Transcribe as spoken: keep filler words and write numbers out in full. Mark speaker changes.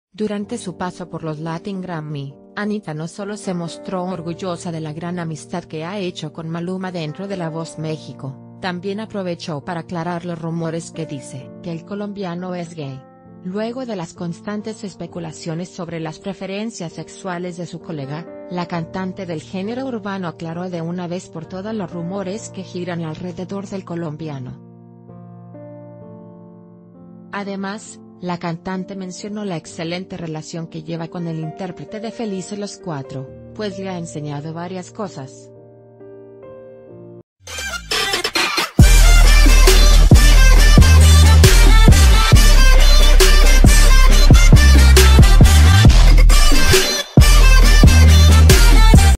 Speaker 1: Durante su paso por los Latin Grammy, Anitta no solo se mostró orgullosa de la gran amistad que ha hecho con Maluma dentro de La Voz México, también aprovechó para aclarar los rumores que dice que el colombiano es gay. Luego de las constantes especulaciones sobre las preferencias sexuales de su colega, la cantante del género urbano aclaró de una vez por todas los rumores que giran alrededor del colombiano. Además, la cantante mencionó la excelente relación que lleva con el intérprete de Felices los Cuatro, pues le ha enseñado varias cosas.